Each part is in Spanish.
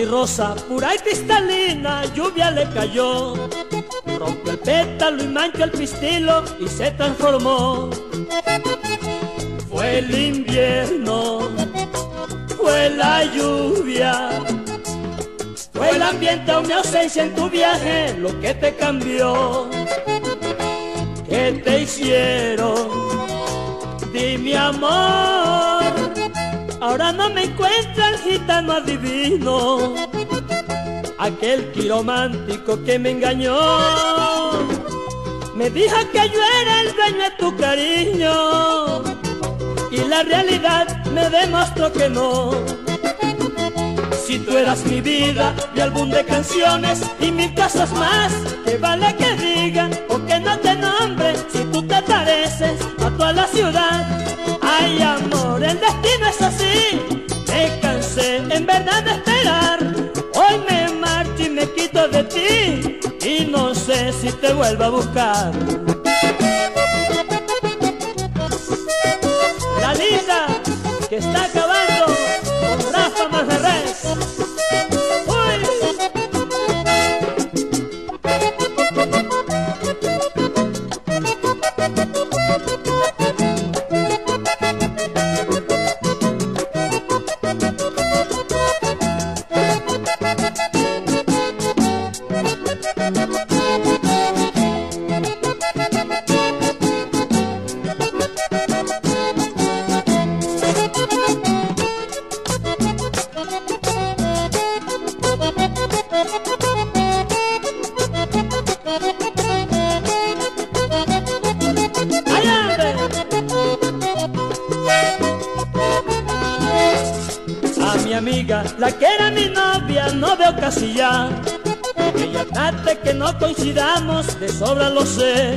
rosa pura y cristalina, lluvia le cayó, rompió el pétalo y manchó el pistilo y se transformó. Fue el invierno, fue la lluvia, fue el ambiente o mi ausencia en tu viaje lo que te cambió. ¿Qué te hicieron? Dime amor, ahora no me encuentro el gitano adivino, aquel quiromántico que me engañó. Me dijo que yo era el dueño de tu cariño y la realidad me demostró que no. Si tú eras mi vida, mi álbum de canciones y mil cosas más, que vale que diga o que no te nombre si tú te pareces a toda la ciudad. Ay amor, el destino es así, me cansé en verdad de esperar. Hoy me marcho y me quito de ti y no sé si te vuelvo a buscar. La linda que está acabando con Rafa Manjarres. A mi amiga, la que era mi novia, no veo casi ya. Ella trate que no coincidamos, de sobra lo sé.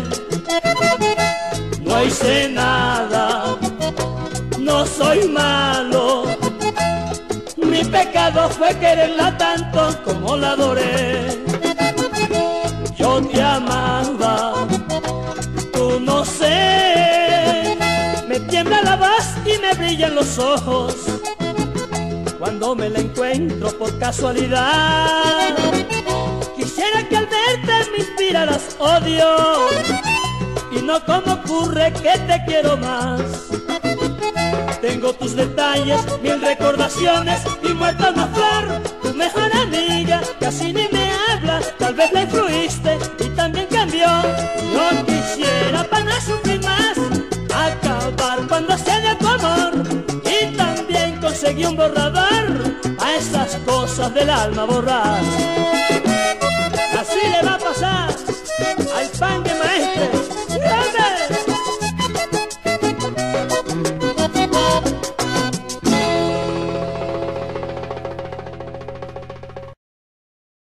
No hice nada, no soy malo. Mi pecado fue quererla tanto como la adoré. Yo te amaba, tú no sé. Me tiembla la voz y me brillan los ojos cuando me la encuentro por casualidad. Quisiera que al verte me inspiraras odio y no como ocurre que te quiero más. Tengo tus detalles, mil recordaciones y muerta una flor. Tu mejor amiga casi ni me habla, tal vez la influiste y también cambió. No quisiera para no sufrir más, acabar cuando se de tu amor. Y también conseguí un borrador a esas cosas del alma borrar. Así le va a pasar